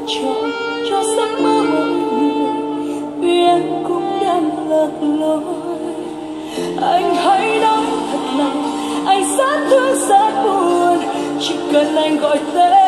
chọn cho giấc mơ mỗi người, vì em cũng đang lạc lối. Anh hãy nói thật lòng, anh rất thương rất buồn, chỉ cần anh gọi tên